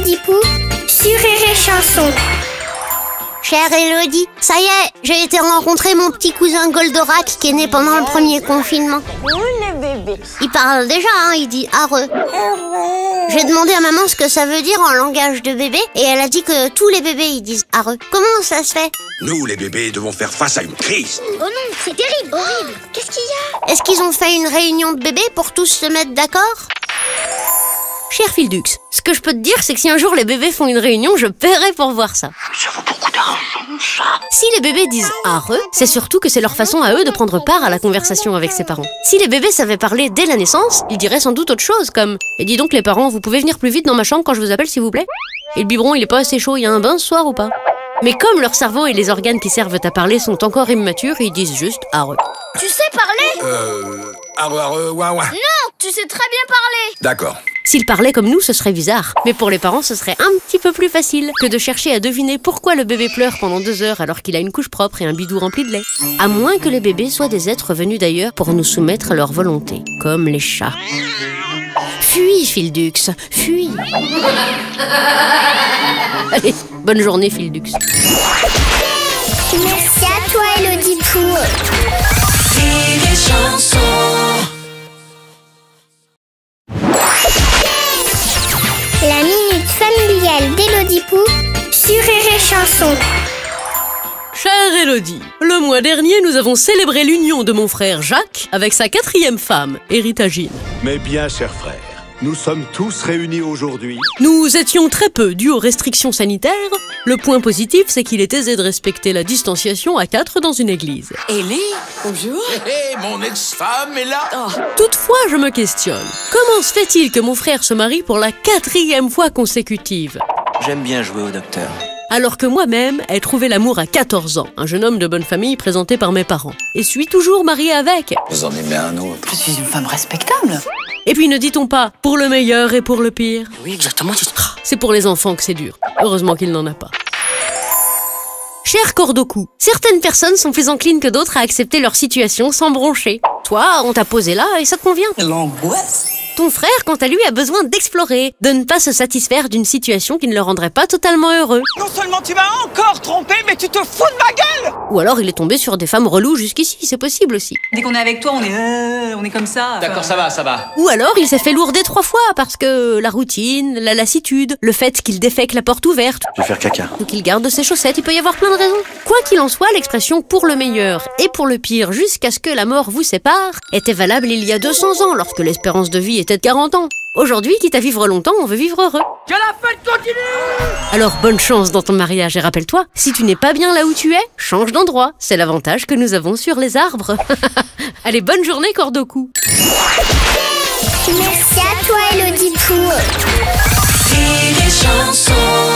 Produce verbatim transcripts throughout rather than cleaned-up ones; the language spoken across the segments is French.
Elodie Pou sur Rire et Chanson. Chère Elodie, ça y est, j'ai été rencontrer mon petit cousin Goldorak qui est né pendant le premier confinement. Il parle déjà, hein, il dit arre. J'ai demandé à maman ce que ça veut dire en langage de bébé et elle a dit que tous les bébés ils disent arre. Comment ça se fait? Nous, les bébés, devons faire face à une crise. Oh non, c'est terrible, horrible. Qu'est-ce qu'il y a? Est-ce qu'ils ont fait une réunion de bébés pour tous se mettre d'accord? Cher Fildux, ce que je peux te dire, c'est que si un jour les bébés font une réunion, je paierai pour voir ça. Ça vaut beaucoup d'argent, ça. Si les bébés disent « arre », c'est surtout que c'est leur façon à eux de prendre part à la conversation avec ses parents. Si les bébés savaient parler dès la naissance, ils diraient sans doute autre chose, comme « Et dis donc les parents, vous pouvez venir plus vite dans ma chambre quand je vous appelle s'il vous plaît ? Et le biberon, il est pas assez chaud, il y a un bain ce soir ou pas ?» Mais comme leur cerveau et les organes qui servent à parler sont encore immatures, ils disent juste « arre ». Tu sais parler? Euh... Arre, arre, ouin, ouin. Non, tu sais très bien parler. D'accord. S'ils parlaient comme nous, ce serait bizarre. Mais pour les parents, ce serait un petit peu plus facile que de chercher à deviner pourquoi le bébé pleure pendant deux heures alors qu'il a une couche propre et un bidou rempli de lait. À moins que les bébés soient des êtres venus d'ailleurs pour nous soumettre à leur volonté, comme les chats. Fuis, Fildux, fuis. Allez, bonne journée, Fildux. Merci à toi, Elodie Pou. Rire et Chanson. La minute familiale d'Elodie Pou sur Rire et Chanson. Chère Elodie, le mois dernier, nous avons célébré l'union de mon frère Jacques avec sa quatrième femme, Héritagine. Mes bien chers frères, nous sommes tous réunis aujourd'hui. Nous étions très peu dû aux restrictions sanitaires. Le point positif, c'est qu'il est aisé de respecter la distanciation à quatre dans une église. Ellie, bonjour. Hé, hé, mon ex-femme est là. Oh. Toutefois, je me questionne. Comment se fait-il que mon frère se marie pour la quatrième fois consécutive, J'aime bien jouer au docteur. alors que moi-même ai trouvé l'amour à quatorze ans, un jeune homme de bonne famille présenté par mes parents, et suis toujours marié avec? Vous en aimez un autre. Je suis une femme respectable. Et puis ne dit-on pas pour le meilleur et pour le pire? Oui, exactement. C'est pour les enfants que c'est dur. Heureusement qu'il n'en a pas. Cher Cordoku, certaines personnes sont plus enclines que d'autres à accepter leur situation sans broncher. Toi, on t'a posé là et ça te convient. L'angoisse. Ton frère, quant à lui, a besoin d'explorer, de ne pas se satisfaire d'une situation qui ne le rendrait pas totalement heureux. Non seulement tu m'as encore trompé, mais tu te fous de ma gueule! Ou alors il est tombé sur des femmes reloues jusqu'ici, c'est possible aussi. Dès qu'on est avec toi, on est, euh, on est comme ça. D'accord, ça va, ça va. Ou alors il s'est fait lourder trois fois parce que la routine, la lassitude, le fait qu'il défèque la porte ouverte, Je vais faire caca. ou qu'il garde ses chaussettes, il peut y avoir plein de raisons. Quoi qu'il en soit, l'expression pour le meilleur et pour le pire jusqu'à ce que la mort vous sépare était valable il y a deux cents ans lorsque l'espérance de vie était de quarante ans. Aujourd'hui, quitte à vivre longtemps, on veut vivre heureux. Que la fête continue! Alors bonne chance dans ton mariage et rappelle-toi, si tu n'es pas bien là où tu es, change d'endroit. C'est l'avantage que nous avons sur les arbres. Allez, bonne journée Cordoku. Merci à toi, Elodie Pou. Rire et Chanson.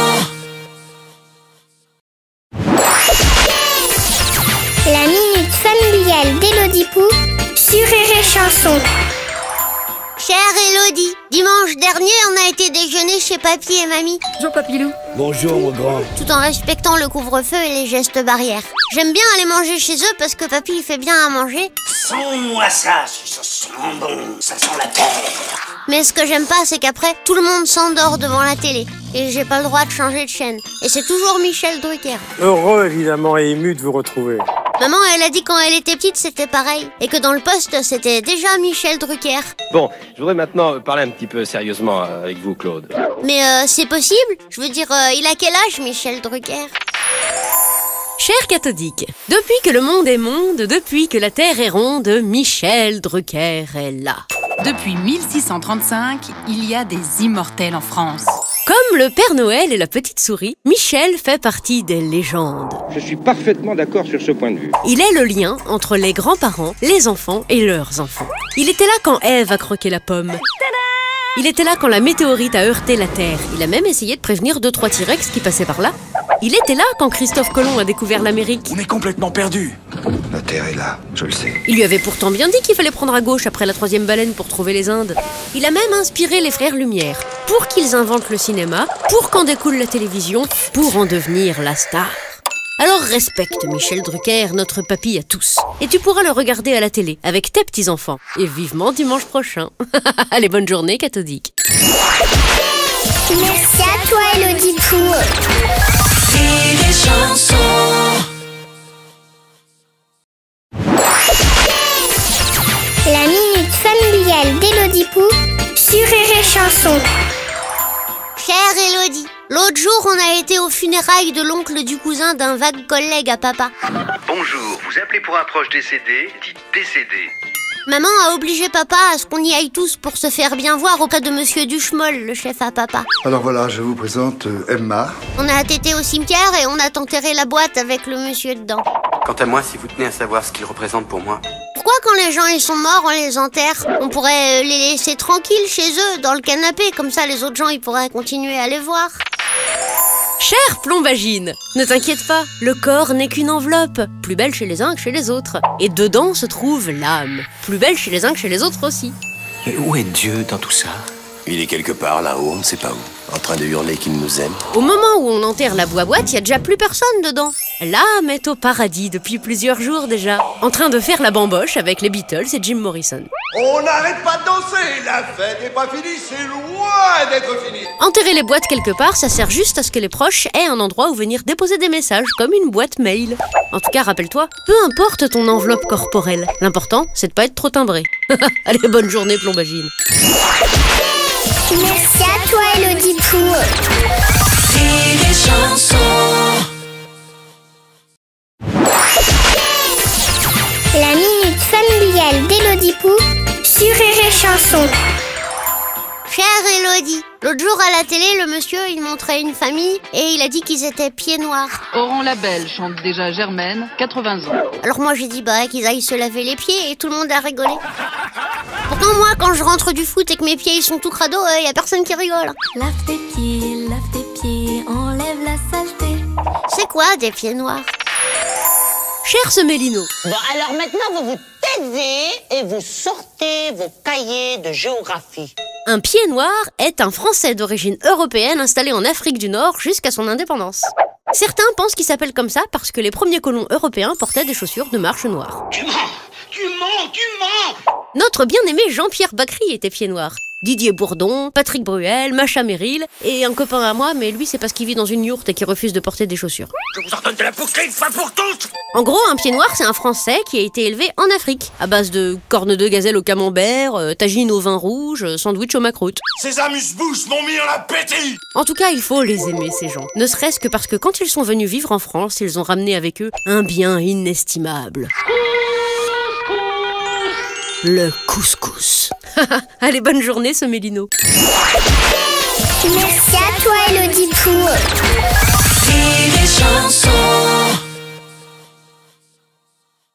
La minute familiale d'Elodie Pou sur Rire et Chanson. Chère Elodie, dimanche dernier, on a été déjeuner chez papy et mamie. Bonjour papilou. Bonjour mon grand. Tout en respectant le couvre-feu et les gestes barrières. J'aime bien aller manger chez eux parce que papy il fait bien à manger. Sens-moi ça, ça sent bon, ça sent la terre. Mais ce que j'aime pas, c'est qu'après, tout le monde s'endort devant la télé. Et j'ai pas le droit de changer de chaîne. Et c'est toujours Michel Drucker. Heureux évidemment et ému de vous retrouver. Maman, elle a dit quand elle était petite, c'était pareil. Et que dans le poste, c'était déjà Michel Drucker. Bon, je voudrais maintenant parler un petit peu sérieusement avec vous, Claude. Mais euh, c'est possible? Je veux dire, euh, il a quel âge, Michel Drucker? Cher cathodique, depuis que le monde est monde, depuis que la terre est ronde, Michel Drucker est là. Depuis mille six cent trente-cinq, il y a des immortels en France. Comme le Père Noël et la petite souris, Michel fait partie des légendes. Je suis parfaitement d'accord sur ce point de vue. Il est le lien entre les grands-parents, les enfants et leurs enfants. Il était là quand Ève a croqué la pomme. Il était là quand la météorite a heurté la Terre. Il a même essayé de prévenir deux trois T-Rex qui passaient par là. Il était là quand Christophe Colomb a découvert l'Amérique. On est complètement perdu. La terre est là, je le sais. Il lui avait pourtant bien dit qu'il fallait prendre à gauche après la troisième baleine pour trouver les Indes. Il a même inspiré les frères Lumière pour qu'ils inventent le cinéma, pour qu'en découle la télévision, pour en devenir la star. Alors respecte Michel Drucker, notre papy à tous. Et tu pourras le regarder à la télé avec tes petits-enfants. Et vivement dimanche prochain. Allez, bonne journée cathodique. Merci à toi, Pou. Rire et chanson. La minute familiale d'Élodie Pou sur Rire et Chanson. Chère Élodie, l'autre jour on a été aux funérailles de l'oncle du cousin d'un vague collègue à papa. Bonjour, vous appelez pour un proche décédé, dites décédé. Maman a obligé papa à ce qu'on y aille tous pour se faire bien voir auprès de monsieur Duchemol, le chef à papa. Alors voilà, je vous présente euh, Emma. On a tété au cimetière et on a enterré la boîte avec le monsieur dedans. Quant à moi, si vous tenez à savoir ce qu'il représente pour moi... Pourquoi quand les gens ils sont morts, on les enterre? On pourrait les laisser tranquilles chez eux, dans le canapé, comme ça les autres gens ils pourraient continuer à les voir. Chère Plombagine, ne t'inquiète pas, le corps n'est qu'une enveloppe, plus belle chez les uns que chez les autres. Et dedans se trouve l'âme, plus belle chez les uns que chez les autres aussi. Mais où est Dieu dans tout ça? Il est quelque part là-haut, on ne sait pas où, en train de hurler qu'il nous aime. Au moment où on enterre la boîte, il y a déjà plus personne dedans. L'âme est au paradis depuis plusieurs jours déjà, en train de faire la bamboche avec les Beatles et Jim Morrison. On n'arrête pas de danser, la fête n'est pas finie, c'est loin d'être fini. Enterrer les boîtes quelque part, ça sert juste à ce que les proches aient un endroit où venir déposer des messages, comme une boîte mail. En tout cas, rappelle-toi, peu importe ton enveloppe corporelle, l'important, c'est de pas être trop timbré. Allez, bonne journée, Plombagine. Merci à toi, Élodie Pou. Rire et chanson. La minute familiale d'Élodie Pou sur Rire et Chanson. Chère Élodie, l'autre jour à la télé, le monsieur il montrait une famille et il a dit qu'ils étaient pieds noirs. Oran Labelle chante déjà Germaine, quatre-vingts ans. Alors moi j'ai dit bah qu'ils aillent se laver les pieds et tout le monde a rigolé. Pourtant moi quand je rentre du foot et que mes pieds ils sont tout crado, il euh, y a personne qui rigole. Lave tes pieds, lave tes pieds, enlève la saleté. C'est quoi des pieds noirs? Cher Semélino. Bon, alors maintenant, vous vous taisez et vous sortez vos cahiers de géographie. Un pied noir est un Français d'origine européenne installé en Afrique du Nord jusqu'à son indépendance. Certains pensent qu'il s'appelle comme ça parce que les premiers colons européens portaient des chaussures de marche noires. Tu mens, tu mens, tu mens. Notre bien-aimé Jean-Pierre Bacry était pied noir. Didier Bourdon, Patrick Bruel, Macha Merrill et un copain à moi, mais lui c'est parce qu'il vit dans une yourte et qu'il refuse de porter des chaussures. Je vous ordonne de la pousser une fois pour toutes. En gros, un pied noir c'est un Français qui a été élevé en Afrique, à base de cornes de gazelle au camembert, euh, tagine au vin rouge, sandwich au macroute. Ces amuse-bouches m'ont mis en appétit. En tout cas, il faut les aimer ces gens, ne serait-ce que parce que quand ils sont venus vivre en France, ils ont ramené avec eux un bien inestimable. Le couscous. Allez, bonne journée, ce Mélino. Merci à toi, Élodie Pou.